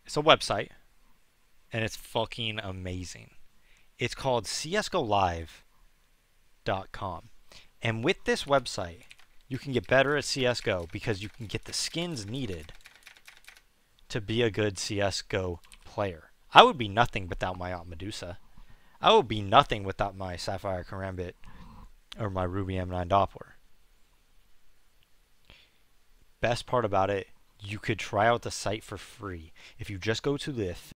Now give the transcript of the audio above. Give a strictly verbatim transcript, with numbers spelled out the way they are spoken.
It's a website, and it's fucking amazing. It's called C S G O live dot com. And with this website, you can get better at C S G O because you can get the skins needed to be a good C S G O player. I would be nothing without my Aunt Medusa. I would be nothing without my Sapphire Karambit or my Ruby M nine Doppler. Best part about it, you could try out the site for free. If you just go to the